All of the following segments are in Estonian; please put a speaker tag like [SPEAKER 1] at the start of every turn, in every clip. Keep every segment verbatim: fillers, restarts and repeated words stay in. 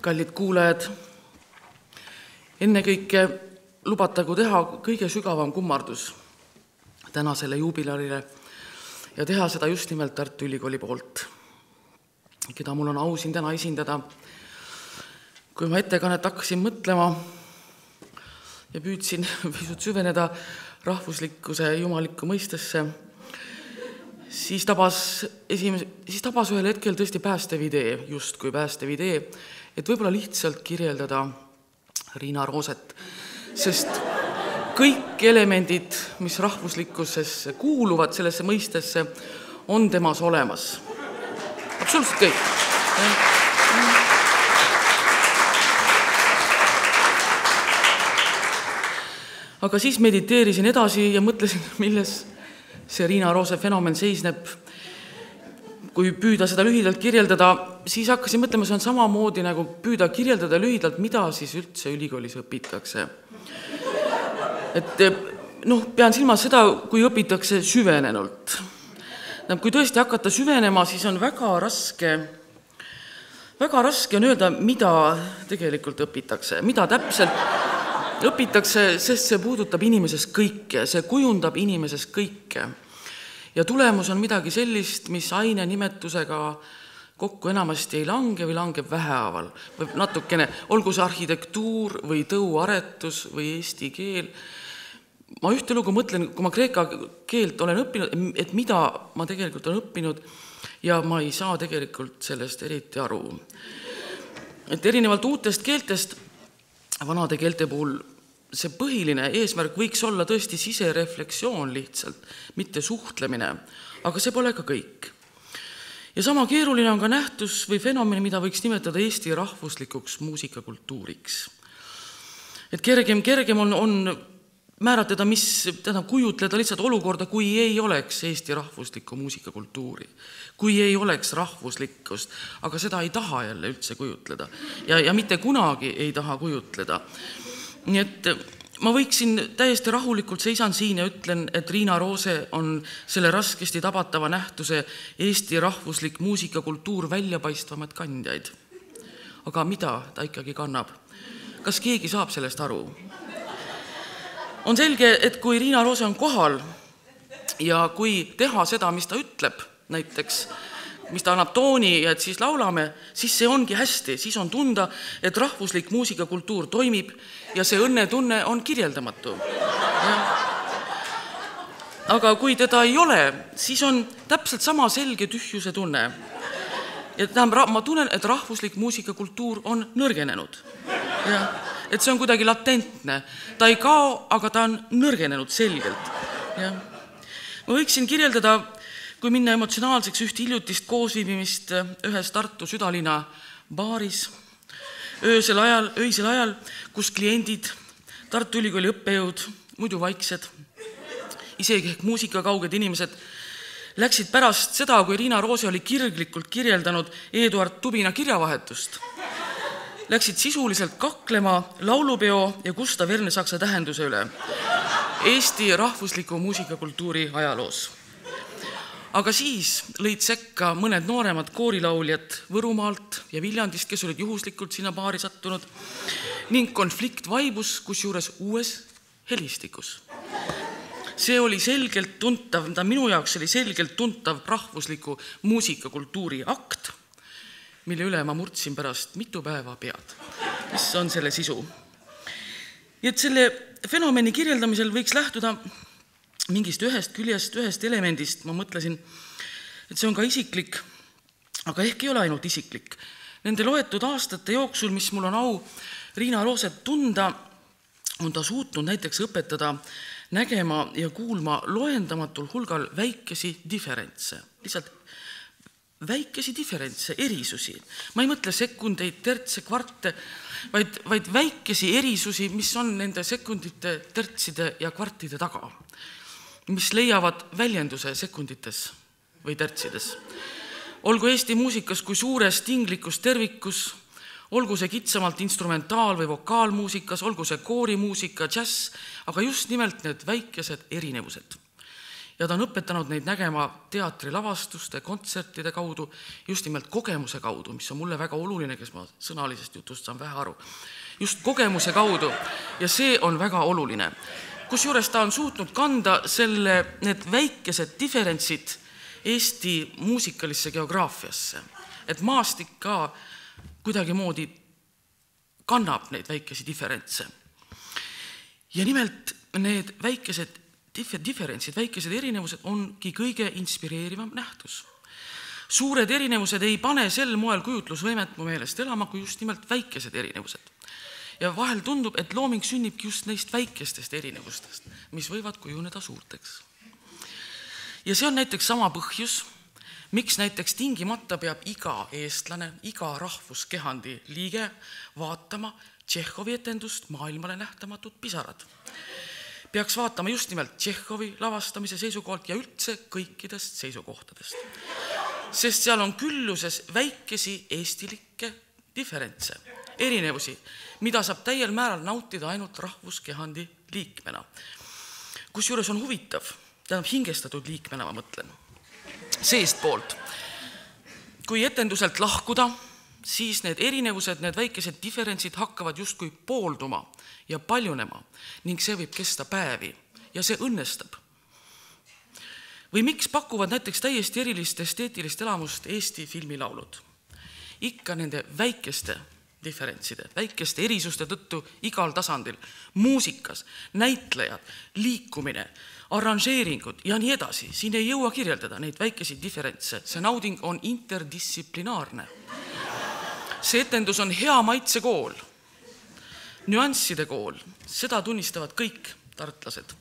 [SPEAKER 1] Kallid kuulajad, ennekõike lubatagu teha kõige sügavam kummardus tänasele juubilarile ja teha seda just nimelt Tartu Ülikooli poolt, keda mul on au siin täna esindada. Kui ma ettekannet hakkasin mõtlema ja püüdsin pisut süveneda rahvuslikkuse jumalikku mõistesse, siis tabas, esimese, siis tabas ühel hetkel tõesti päästev idee, just kui päästev idee, et võib-olla lihtsalt kirjeldada Riina Rooset, sest kõik elemendid, mis rahvuslikkusesse kuuluvad sellesse mõistesse, on temas olemas. Absoluutselt kõik. Aga siis mediteerisin edasi ja mõtlesin, milles see Riina Roose fenomen seisneb. Kui püüda seda lühidalt kirjeldada, siis hakkasin mõtlema, see on samamoodi nagu püüda kirjeldada lühidalt, mida siis üldse ülikoolis õpitakse. Et noh, pean silmas seda, kui õpitakse süvenenult. Kui tõesti hakata süvenema, siis on väga raske, väga raske on öelda, mida tegelikult õpitakse, mida täpselt õpitakse, sest see puudutab inimeses kõike, see kujundab inimeses kõike. Ja tulemus on midagi sellist, mis aine nimetusega kokku enamasti ei lange või langeb vähehaaval. Või natukene, olgu see arhitektuur või tõuaretus või eesti keel. Ma ühte lugu mõtlen, kui ma kreeka keelt olen õppinud, et mida ma tegelikult olen õppinud ja ma ei saa tegelikult sellest eriti aru. Et erinevalt uutest keeltest, vanade keelte puhul see põhiline eesmärk võiks olla tõesti sisereflektsioon lihtsalt, mitte suhtlemine, aga see pole ka kõik. Ja sama keeruline on ka nähtus või fenomen, mida võiks nimetada Eesti rahvuslikuks muusikakultuuriks. Et kergem, kergem on, on määratleda, mis tähendab kujutleda lihtsalt olukorda, kui ei oleks Eesti rahvuslikku muusikakultuuri, kui ei oleks rahvuslikkust, aga seda ei taha jälle üldse kujutleda ja, ja mitte kunagi ei taha kujutleda. Nii et ma võiksin täiesti rahulikult seisan siin ja ütlen, et Riina Roose on selle raskesti tabatava nähtuse Eesti rahvuslik muusikakultuur väljapaistvamad kandjaid. Aga mida ta ikkagi kannab? Kas keegi saab sellest aru? On selge, et kui Riina Roose on kohal ja kui teha seda, mis ta ütleb, näiteks mis ta annab tooni ja et siis laulame, siis see ongi hästi, siis on tunda, et rahvuslik muusikakultuur toimib ja see õnnetunne on kirjeldamatu. Ja. Aga kui teda ei ole, siis on täpselt sama selge tühjuse tunne. Ja tähendab, ma tunnen, et rahvuslik muusikakultuur on nõrgenenud. Ja. Et see on kuidagi latentne. Ta ei kao, aga ta on nõrgenenud selgelt. Ja. Ma võiksin kirjeldada, kui minna emotsionaalseks üht hiljutist koosviibimist ühes Tartu südalinna baaris, öösel ajal, öisel ajal, kus kliendid, Tartu Ülikooli õppejõud, muidu vaiksed, isegi ehk muusikakauged inimesed, läksid pärast seda, kui Riina Roose oli kirglikult kirjeldanud Eduard Tubina kirjavahetust. Läksid sisuliselt kaklema laulupeo ja Gustav Ernesaksa tähenduse üle Eesti rahvusliku muusikakultuuri ajaloos. Aga siis lõid sekka mõned nooremad koorilauljad Võrumaalt ja Viljandist, kes olid juhuslikult sinna baari sattunud, ning konflikt vaibus, kusjuures uues helistikus. See oli selgelt tuntav, minu jaoks oli selgelt tuntav rahvusliku muusikakultuuri akt, mille üle ma murdsin pärast mitu päeva pead. Mis on selle sisu? Ja et selle fenomeni kirjeldamisel võiks lähtuda mingist ühest küljest, ühest elemendist, ma mõtlesin, et see on ka isiklik, aga ehk ei ole ainult isiklik. Nende loetud aastate jooksul, mis mul on au Riina Rooset tunda, on ta suutnud näiteks õpetada nägema ja kuulma loendamatul hulgal väikesi diferentse. Lihtsalt väikesi diferentse, erisusi. Ma ei mõtle sekundeid, tertse, kvarte, vaid, vaid väikesi erisusi, mis on nende sekundite, tertside ja kvartide taga, mis leiavad väljenduse sekundites või tertsides. Olgu Eesti muusikas kui suures tinglikus tervikus, olgu see kitsamalt instrumentaal- või vokaalmuusikas, olgu see koorimuusika, džäss, aga just nimelt need väikesed erinevused. ja ta on õpetanud neid nägema teatrilavastuste, kontsertide kaudu, just nimelt kogemuse kaudu, mis on mulle väga oluline, kes ma sõnalisest jutust saan vähe aru. Just kogemuse kaudu ja see on väga oluline. Kusjuures ta on suutnud kanda selle, need väikesed diferentsid Eesti muusikalisse geograafiasse, et maastik ka kuidagi moodi kannab neid väikesi diferentse. Ja nimelt need väikesed diferentsid, väikesed erinevused ongi kõige inspireerivam nähtus. Suured erinevused ei pane sel moel kujutlusvõimet mu meelest elama, kui just nimelt väikesed erinevused. Ja vahel tundub, et looming sünnibki just neist väikestest erinevustest, mis võivad kujuneda suurteks. Ja see on näiteks sama põhjus, miks näiteks tingimata peab iga eestlane, iga rahvuskehandi liige vaatama Tšehhovi etendust Maailmale nähtamatud pisarad. Peaks vaatama just nimelt Tšehhovi lavastamise seisukohalt ja üldse kõikidest seisukohtadest. Sest seal on külluses väikesi eestilikke diferentse, erinevusi, mida saab täiel määral nautida ainult rahvuskehandi liikmena. Kusjuures on huvitav, tähendab hingestatud liikmena, ma mõtlen, seest poolt. Kui etenduselt lahkuda, siis need erinevused, need väikesed diferentsid hakkavad justkui poolduma ja paljunema ning see võib kesta päevi ja see õnnestab. Või miks pakuvad näiteks täiesti erilist esteetilist elamust Eesti filmilaulud? Ikka nende väikeste diferentside, väikeste erisuste tõttu igal tasandil, muusikas, näitlejad, liikumine, arranžeeringud ja nii edasi. Siin ei jõua kirjeldada neid väikesi diferentse. See nauding on interdistsiplinaarne. See etendus on hea maitse kool, nüansside kool, seda tunnistavad kõik tartlased.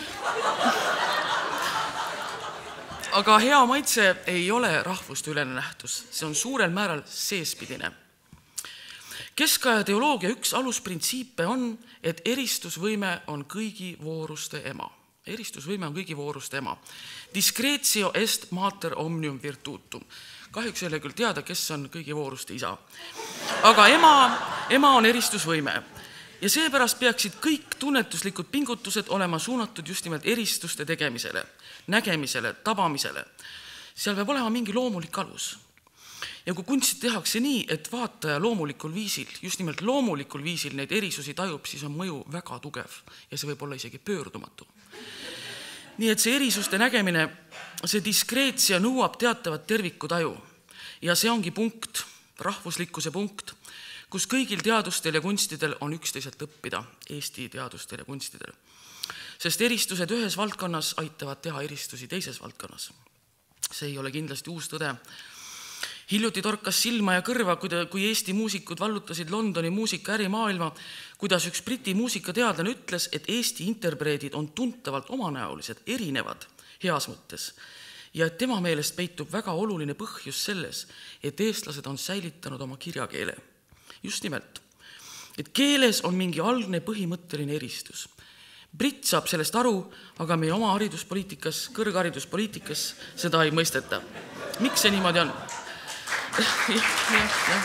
[SPEAKER 1] Aga hea maitse ei ole rahvuste ülene nähtus, see on suurel määral seespidine. Keskaja teoloogia üks alusprintsiipe on, et eristusvõime on kõigi vooruste ema. Eristusvõime on kõigi vooruste ema. Discretio est mater omnium virtutum. Kahjuks ei ole küll teada, kes on kõigi vooruste isa. Aga ema, ema on eristusvõime. Ja seepärast peaksid kõik tunnetuslikud pingutused olema suunatud just nimelt eristuste tegemisele, nägemisele, tabamisele. Seal peab olema mingi loomulik alus. Ja kui kunsti tehakse nii, et vaataja loomulikul viisil, just nimelt loomulikul viisil neid erisusi tajub, siis on mõju väga tugev ja see võib olla isegi pöördumatu. Nii et see erisuste nägemine, see diskreetsia nõuab teatavat terviku taju ja see ongi punkt, rahvuslikkuse punkt, kus kõigil teadustel ja kunstidel on üksteiselt õppida, Eesti teadustel ja kunstidel. Sest eristused ühes valdkonnas aitavad teha eristusi teises valdkonnas. See ei ole kindlasti uus tõde. Hiljuti torkas silma ja kõrva, kui Eesti muusikud vallutasid Londoni muusika ärimaailma, kuidas üks briti muusikateadlane ütles, et Eesti interpreedid on tuntavalt omanäolised, erinevad heas mõttes. Ja et tema meelest peitub väga oluline põhjus selles, et eestlased on säilitanud oma kirjakeele. Just nimelt, et keeles on mingi algne põhimõtteline eristus. Britt saab sellest aru, aga meie oma hariduspoliitikas, kõrghariduspoliitikas seda ei mõisteta. Miks see niimoodi on? Ja, ja, ja.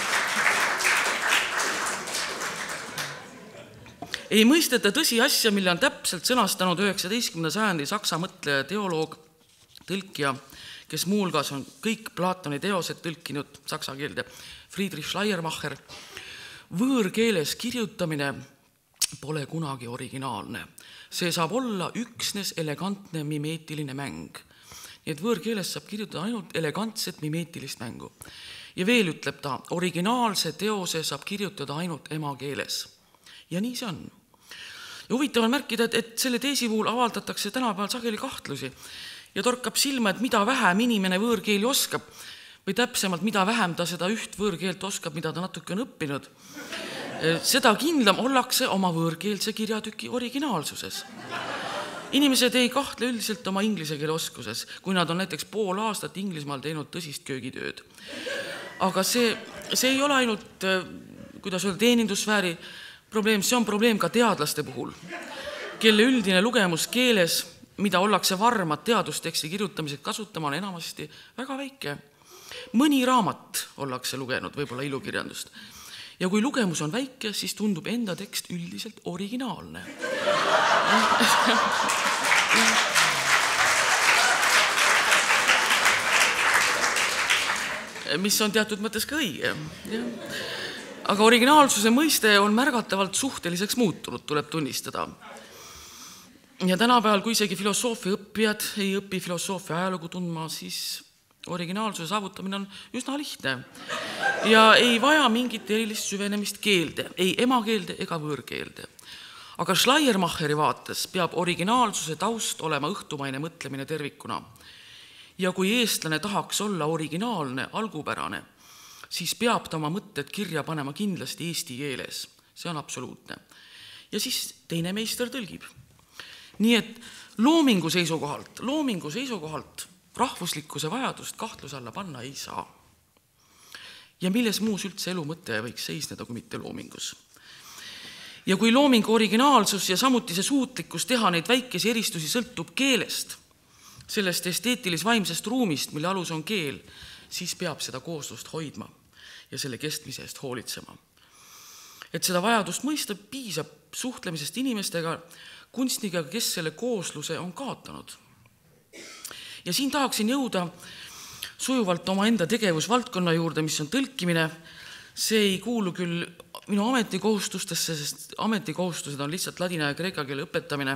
[SPEAKER 1] Ei mõisteta tõsi asja, mille on täpselt sõnastanud üheksateistkümnenda sajandi saksa mõtleja, teoloog, tõlkija, kes muulgas on kõik Platoni teosed tõlkinud saksa keelde, Friedrich Schleiermacher. Võõrkeeles kirjutamine pole kunagi originaalne. See saab olla üksnes elegantne mimeetiline mäng. Nii et võõrkeeles saab kirjutada ainult elegantset mimeetilist mängu. Ja veel ütleb ta, originaalse teose saab kirjutada ainult emakeeles. Ja nii see on. Ja huvitav on märkida, et selle teesi puhul avaldatakse tänapäeval sageli kahtlusi ja torkab silma, et mida vähem inimene võõrkeeli oskab või täpsemalt, mida vähem ta seda üht võõrkeelt oskab, mida ta natuke on õppinud, seda kindlam ollakse oma võõrkeelse kirjatüki originaalsuses. Inimesed ei kahtle üldiselt oma inglise keele oskuses, kui nad on näiteks pool aastat Inglismaal teinud tõsist köögitööd. Aga see, see ei ole ainult, kuidas öelda, teenindussfääri probleem, see on probleem ka teadlaste puhul, kelle üldine lugemus keeles, mida ollakse varmad teadusteksti kirjutamiseks kasutama, on enamasti väga väike. Mõni raamat ollakse lugenud, võib-olla ilukirjandust. Ja kui lugemus on väike, siis tundub enda tekst üldiselt originaalne. mis on teatud mõttes ka õige. Aga originaalsuse mõiste on märgatavalt suhteliseks muutunud, tuleb tunnistada. Ja tänapäeval, kui isegi filosoofia õppijad ei õpi filosoofia ajalugu tundma, siis originaalsuse saavutamine on üsna lihtne ja ei vaja mingit erilist süvenemist keelde, ei emakeelde ega võõrkeelde. Aga Schleiermacheri vaates peab originaalsuse taust olema õhtumaine mõtlemine tervikuna. Ja kui eestlane tahaks olla originaalne, algupärane, siis peab ta oma mõtted kirja panema kindlasti eesti keeles. See on absoluutne. Ja siis teine meister tõlgib. Nii et loomingu seisukohalt, loomingu seisukohalt rahvuslikkuse vajadust kahtluse alla panna ei saa. Ja milles muus üldse elu mõte võiks seisneda, kui mitte loomingus. Ja kui loomingu originaalsus ja samuti see suutlikkus teha neid väikesi eristusi sõltub keelest, sellest esteetilis-vaimsest ruumist, mille alus on keel, siis peab seda kooslust hoidma ja selle kestmise eest hoolitsema. Et seda vajadust mõista piisab suhtlemisest inimestega, kunstniga, kes selle koosluse on kaotanud. Ja siin tahaksin jõuda sujuvalt oma enda tegevusvaldkonna juurde, mis on tõlkimine. See ei kuulu küll minu ametikohustustesse, sest ametikohustused on lihtsalt ladina ja kreeka keele õpetamine,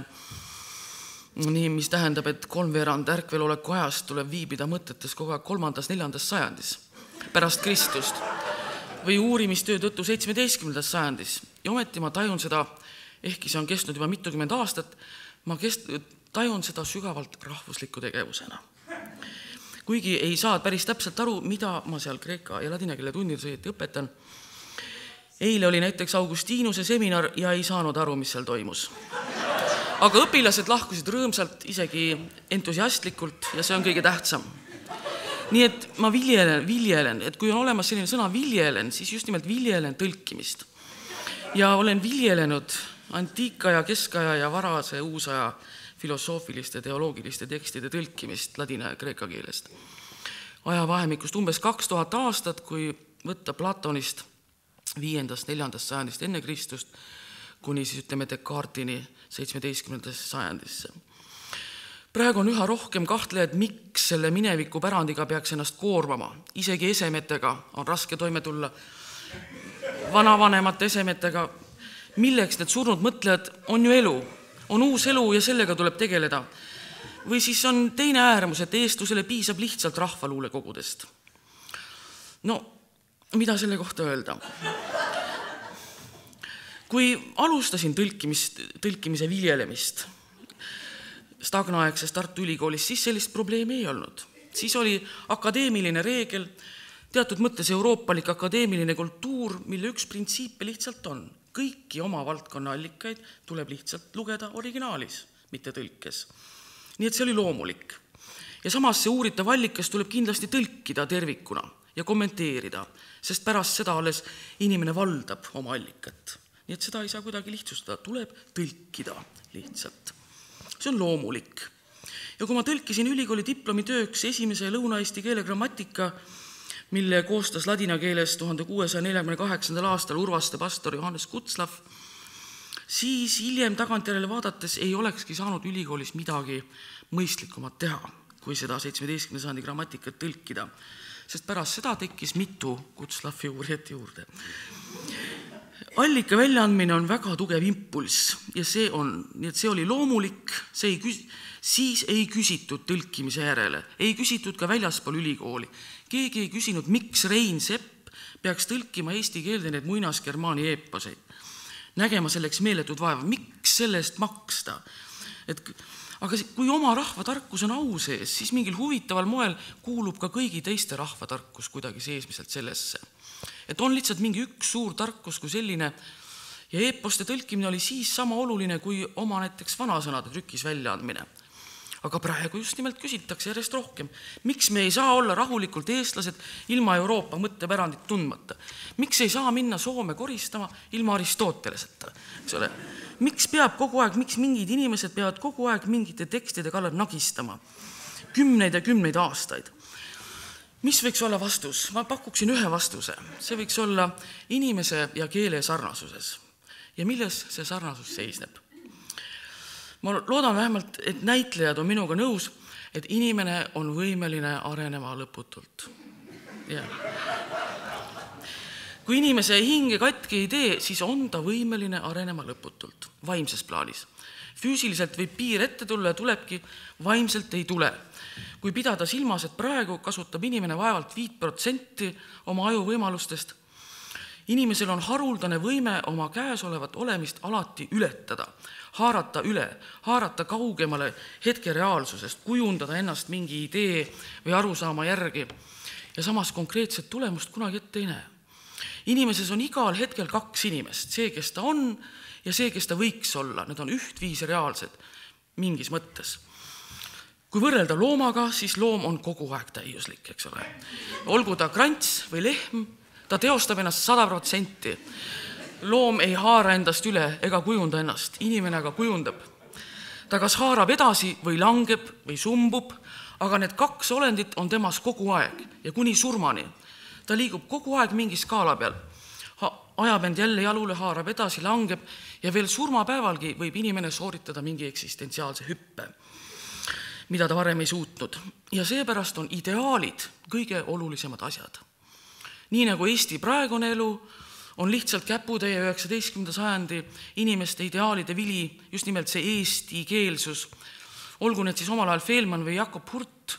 [SPEAKER 1] nii, mis tähendab, et kolmveerand ärkveloleku ajast tuleb viibida mõtetes kogu aeg kolmandas, neljandas sajandis pärast Kristust või uurimistöö tõttu seitsmeteistkümnendas sajandis. Ja ometi ma tajun seda, ehkki see on kestnud juba mitukümmend aastat, ma kest, tajun seda sügavalt rahvusliku tegevusena. Kuigi ei saa päris täpselt aru, mida ma seal kreeka ja ladina keele tunnides õieti õpetan. Eile oli näiteks Augustinuse seminar ja ei saanud aru, mis seal toimus. Aga õpilased lahkusid rõõmsalt, isegi entusiastlikult ja see on kõige tähtsam. Nii et ma viljelen, viljelen, et kui on olemas selline sõna viljelen, siis just nimelt viljelen tõlkimist. Ja olen viljelenud antiikaja, keskaja ja varase uusaja filosoofiliste, teoloogiliste tekstide tõlkimist ladina ja kreeka keelest. Ajavahemikust umbes kaks tuhat aastat, kui võtta Platonist viiendast, neljandast sajandist enne Kristust, kuni siis ütleme Descartesini seitsmeteistkümnendasse sajandisse. Praegu on üha rohkem kahtlejad, miks selle mineviku pärandiga peaks ennast koormama. Isegi esemetega on raske toime tulla, vanavanemate esemetega. Milleks need surnud mõtlejad on ju elu, on uus elu ja sellega tuleb tegeleda. Või siis on teine äärmus, et eestlusele piisab lihtsalt rahvaluule kogudest. No, mida selle kohta öelda? Kui alustasin tõlkimist, tõlkimise viljelemist stagnaaegses Tartu Ülikoolis, siis sellist probleemi ei olnud. Siis oli akadeemiline reegel, teatud mõttes euroopalik akadeemiline kultuur, mille üks printsiipe lihtsalt on. Kõiki oma valdkonna allikaid tuleb lihtsalt lugeda originaalis, mitte tõlkes. Nii et see oli loomulik. Ja samas see uuritav allikas tuleb kindlasti tõlkida tervikuna ja kommenteerida, sest pärast seda alles inimene valdab oma allikat. Nii et seda ei saa kuidagi lihtsustada, tuleb tõlkida lihtsalt. See on loomulik. Ja kui ma tõlkisin ülikooli diplomitööks esimese lõuna-eesti keele grammatika, mille koostas ladina keeles tuhande kuuesaja neljakümne kaheksandal aastal Urvaste pastor Johannes Kutslav, siis hiljem tagantjärele vaadates ei olekski saanud ülikoolis midagi mõistlikumat teha, kui seda seitsmeteistkümnenda sajandi grammatikat tõlkida, sest pärast seda tekkis mitu Kutslavi uurijat juurde. Allika väljaandmine on väga tugev impulss ja see on, nii et see oli loomulik, see ei küs, siis ei küsitud tõlkimise järele, ei küsitud ka väljaspool ülikooli. Keegi ei küsinud, miks Rein Sepp peaks tõlkima eesti keelde need muinasgermaani eeposeid, nägema selleks meeletud vaeva, miks sellest maksta. Et, aga kui oma rahvatarkus on au sees, siis mingil huvitaval moel kuulub ka kõigi teiste rahvatarkus kuidagi seesmiselt sellesse. Et on lihtsalt mingi üks suur tarkus kui selline ja eeposte tõlkimine oli siis sama oluline kui oma näiteks vanasõnade trükis väljaandmine. Aga praegu just nimelt küsitakse järjest rohkem. Miks me ei saa olla rahulikult eestlased ilma Euroopa mõttepärandit tundmata? Miks ei saa minna Soome koristama ilma Aristoteleseta? Eks ole? Miks peab kogu aeg, miks mingid inimesed peavad kogu aeg mingite tekstide kallal nagistama? Kümneid ja kümneid aastaid. Mis võiks olla vastus? Ma pakuksin ühe vastuse. See võiks olla inimese ja keele sarnasuses. Ja milles see sarnasus seisneb? Ma loodan vähemalt, et näitlejad on minuga nõus, et inimene on võimeline arenema lõputult. Ja. Kui inimese hinge katki ei tee, siis on ta võimeline arenema lõputult, vaimses plaanis. Füüsiliselt võib piir ette tulla ja tulebki, vaimselt ei tule. Kui pidada silmas, et praegu kasutab inimene vaevalt viit protsenti oma aju võimalustest, inimesel on haruldane võime oma käes olevat olemist alati ületada, haarata üle, haarata kaugemale hetke reaalsusest, kujundada ennast mingi idee või arusaama järgi ja samas konkreetset tulemust kunagi ette ei näe. Inimeses on igal hetkel kaks inimest, see, kes ta on ja see, kes ta võiks olla. Need on ühtviisi reaalsed mingis mõttes. Kui võrrelda loomaga, siis loom on kogu aeg täiuslik, eks ole. Olgu ta krants või lehm, ta teostab ennast sada protsenti. Loom ei haara endast üle ega kujunda ennast, inimene aga kujundab. Ta kas haarab edasi või langeb või sumbub, aga need kaks olendit on temas kogu aeg ja kuni surmani. Ta liigub kogu aeg mingi skaala peal, ajab end jälle jalule, haarab edasi, langeb ja veel surmapäevalgi võib inimene sooritada mingi eksistentsiaalse hüppe, mida ta varem ei suutnud. Ja seepärast on ideaalid kõige olulisemad asjad. Nii nagu Eesti praegune elu on lihtsalt käputäie üheksateistkümnenda sajandi inimeste ideaalide vili, just nimelt see eesti keelsus, olgu need siis omal ajal Fehlmann või Jakob Hurt,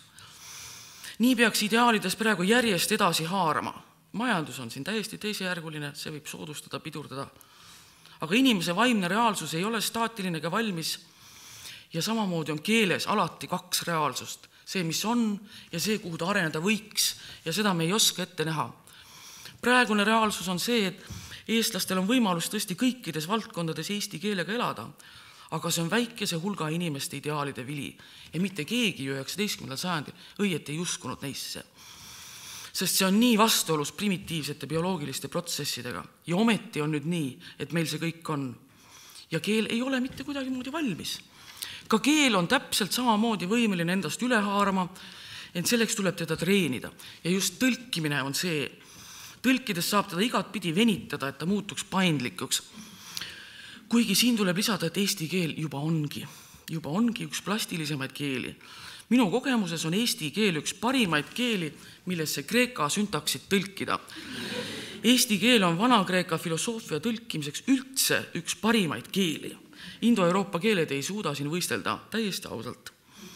[SPEAKER 1] nii peaks ideaalides praegu järjest edasi haarama. Majandus on siin täiesti teisejärguline, see võib soodustada, pidurdada. Aga inimese vaimne reaalsus ei ole staatiline ega valmis ja samamoodi on keeles alati kaks reaalsust. See, mis on ja see, kuhu ta areneda võiks ja seda me ei oska ette näha. Praegune reaalsus on see, et eestlastel on võimalus tõesti kõikides valdkondades eesti keelega elada, aga see on väikese hulga inimeste ideaalide vili ja mitte keegi üheksateistkümnendal sajandil õieti ei uskunud neisse. Sest see on nii vastuolus primitiivsete bioloogiliste protsessidega ja ometi on nüüd nii, et meil see kõik on. Ja keel ei ole mitte kuidagi moodi valmis. Ka keel on täpselt samamoodi võimeline endast üle haarama, ent selleks tuleb teda treenida ja just tõlkimine on see. Tõlkides saab teda igat pidi venitada, et ta muutuks paindlikuks. Kuigi siin tuleb lisada, et eesti keel juba ongi, juba ongi üks plastilisemaid keeli. Minu kogemuses on eesti keel üks parimaid keeli, millesse kreeka syntaksit tõlkida. Eesti keel on vana-kreeka filosoofia tõlkimiseks üldse üks parimaid keeli. Indo-Euroopa keeled ei suuda siin võistelda täiesti ausalt.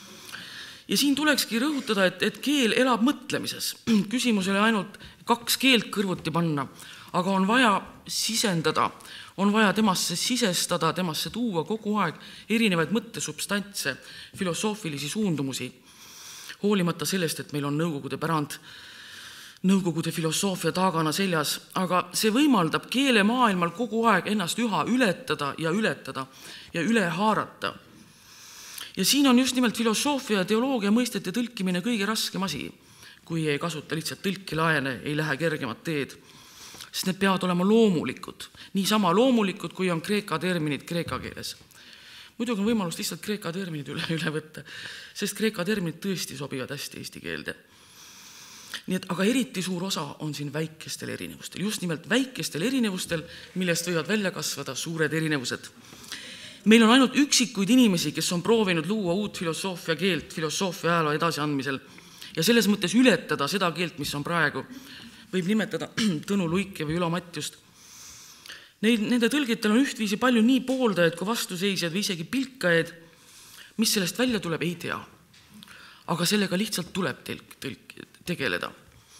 [SPEAKER 1] Ja siin tulekski rõhutada, et, et keel elab mõtlemises. Küsimus ei ole ainult kaks keelt kõrvuti panna, aga on vaja sisendada, on vaja temasse sisestada, temasse tuua kogu aeg erinevaid mõttesubstantse, filosoofilisi suundumusi, hoolimata sellest, et meil on nõukogude pärand, nõukogude filosoofia taagana seljas, aga see võimaldab keelemaailmal kogu aeg ennast üha ületada ja ületada ja üle haarata. Ja siin on just nimelt filosoofia ja teoloogia mõistete tõlkimine kõige raskem asi, kui ei kasuta lihtsalt tõlkilaene, ei lähe kergemat teed. Sest need peavad olema loomulikud, niisama loomulikud, kui on kreeka terminid kreeka keeles. Muidugi on võimalus lihtsalt kreeka terminid üle, üle võtta, sest kreeka terminid tõesti sobivad hästi eesti keelde. Nii et, aga eriti suur osa on siin väikestel erinevustel, just nimelt väikestel erinevustel, millest võivad välja kasvada suured erinevused. Meil on ainult üksikuid inimesi, kes on proovinud luua uut filosoofia keelt, filosoofia ajaloo edasiandmisel ja selles mõttes ületada seda keelt, mis on praegu. Võib nimetada Tõnu Luike või Ülo Matjust. Neid, nende tõlgitel on ühtviisi palju nii pooldajaid kui vastuseisjad või isegi pilkajaid, mis sellest välja tuleb, ei tea. Aga sellega lihtsalt tuleb tõlk, tõlk, tegeleda.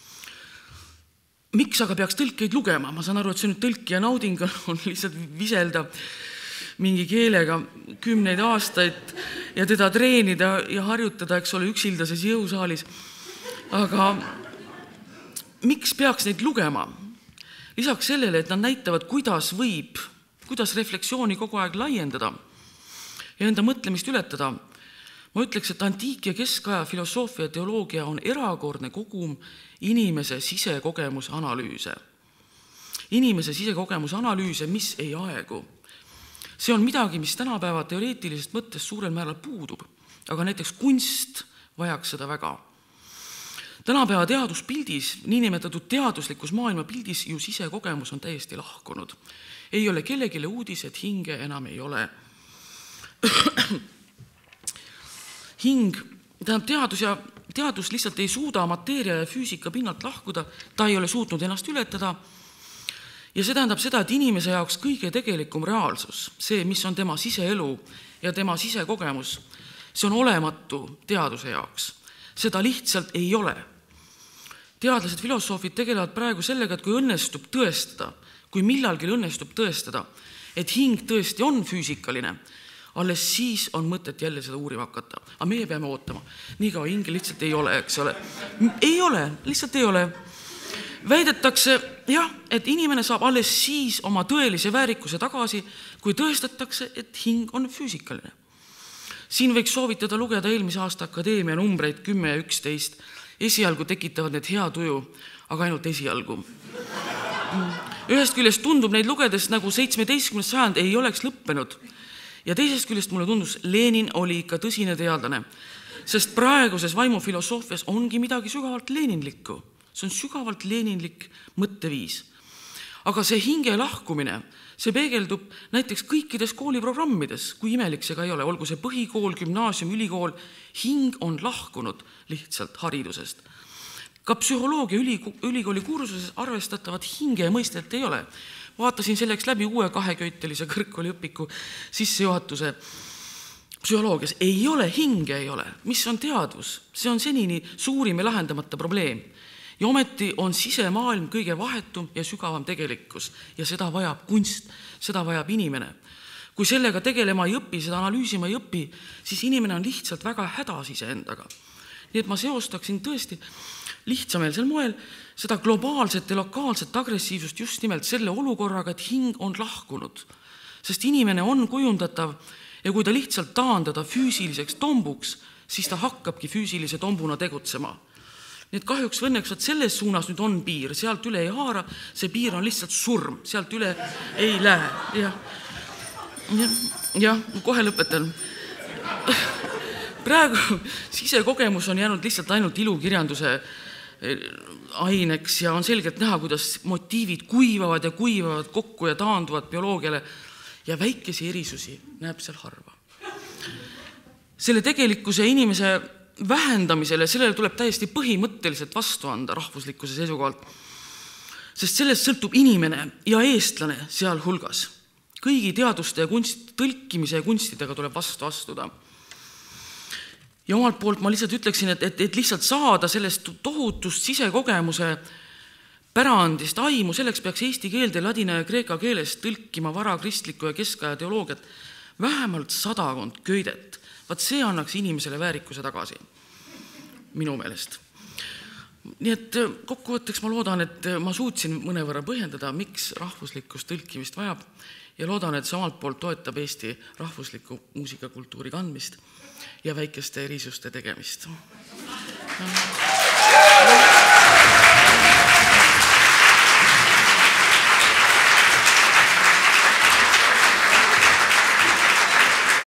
[SPEAKER 1] Miks aga peaks tõlkeid lugema? Ma saan aru, et see nüüd tõlk ja nauding on lihtsalt viselda mingi keelega kümneid aastaid ja teda treenida ja harjutada, eks ole, üksildases jõusaalis. Aga miks peaks neid lugema? Lisaks sellele, et nad näitavad, kuidas võib, kuidas refleksiooni kogu aeg laiendada ja enda mõtlemist ületada, ma ütleks, et antiik- ja keskaja filosoofia ja teoloogia on erakordne kogum inimese sisekogemuse analüüse. Inimese sisekogemuse analüüse, mis ei aegu. See on midagi, mis tänapäeva teoreetilisest mõttes suurel määral puudub, aga näiteks kunst vajaks seda väga. Tänapäeva teaduspildis, niinimetatud teaduslikus maailmapildis ju sisekogemus on täiesti lahkunud. Ei ole kellegile uudis, et hinge enam ei ole. Hing, tähendab teadus ja teadus lihtsalt ei suuda mateeria ja füüsika pinnalt lahkuda, ta ei ole suutnud ennast ületada. Ja see tähendab seda, et inimese jaoks kõige tegelikum reaalsus, see, mis on tema siseelu ja tema sisekogemus, see on olematu teaduse jaoks. Seda lihtsalt ei ole. Teadlased, filosoofid tegelevad praegu sellega, et kui õnnestub tõestada, kui millalgi õnnestub tõestada, et hing tõesti on füüsikaline, alles siis on mõtet jälle seda uurima hakata. Aga meie peame ootama. Nii kaua hinge lihtsalt ei ole, eks ole. Ei ole, lihtsalt ei ole. Väidetakse, jah, et inimene saab alles siis oma tõelise väärikuse tagasi, kui tõestatakse, et hing on füüsikaline. Siin võiks soovitada lugeda eelmise aasta akadeemia numbreid kümme ja üksteist. Esialgu tekitavad need hea tuju, aga ainult esialgu. Ühest küljest tundub neid lugedes, nagu seitsmeteistkümnes sajand ei oleks lõppenud. Ja teisest küljest mulle tundus, Lenin oli ikka tõsine teadlane, sest praeguses vaimufilosoofias ongi midagi sügavalt leninlikku. See on sügavalt leninlik mõtteviis. Aga see hinge lahkumine, see peegeldub näiteks kõikides kooliprogrammides, kui imelik see ka ei ole, olgu see põhikool, gümnaasium, ülikool, hing on lahkunud lihtsalt haridusest. Ka psühholoogia ülikooli kursuses arvestatavat hinge mõistet ei ole. Vaatasin selleks läbi uue kaheköitelise kõrgkooli õpiku sissejuhatuse. Psühholoogias ei ole, hinge ei ole. Mis on teadvus? See on senini suurim ja lahendamata probleem. Ja ometi on sisemaailm kõige vahetum ja sügavam tegelikkus ja seda vajab kunst, seda vajab inimene. Kui sellega tegelema ei õpi, seda analüüsima ei õpi, siis inimene on lihtsalt väga hädas iseendaga. Nii et ma seostaksin tõesti lihtsameelsel moel seda globaalset ja lokaalset agressiivsust just nimelt selle olukorraga, et hing on lahkunud. Sest inimene on kujundatav ja kui ta lihtsalt taandada füüsiliseks tombuks, siis ta hakkabki füüsilise tombuna tegutsema. Nii et kahjuks õnneks, et selles suunas nüüd on piir, sealt üle ei haara, see piir on lihtsalt surm, sealt üle ei lähe. Ja, ja, ja kohe lõpetan. Praegu sisekogemus on jäänud lihtsalt ainult ilukirjanduse aineks ja on selgelt näha, kuidas motiivid kuivavad ja kuivavad kokku ja taanduvad bioloogiale ja väikesi erisusi näeb seal harva. Selle tegelikkuse inimese vähendamisele, sellele tuleb täiesti põhimõtteliselt vastu anda rahvuslikkuse seisukohalt, sest sellest sõltub inimene ja eestlane seal hulgas. Kõigi teaduste ja kunst, tõlkimise ja kunstidega tuleb vastu astuda. Ja omalt poolt ma lihtsalt ütleksin, et, et, et lihtsalt saada sellest tohutust sisekogemuse pärandist aimu, selleks peaks eesti keelde, ladina ja kreeka keeles tõlkima vara kristlikku ja keskaja teoloogiat vähemalt sadakond köidet. Vaat see annaks inimesele väärikuse tagasi, minu meelest. Nii et kokkuvõtteks ma loodan, et ma suutsin mõnevõrra põhjendada, miks rahvuslikust tõlkimist vajab ja loodan, et samalt poolt toetab Eesti rahvusliku muusikakultuuri kandmist ja väikeste erisuste tegemist.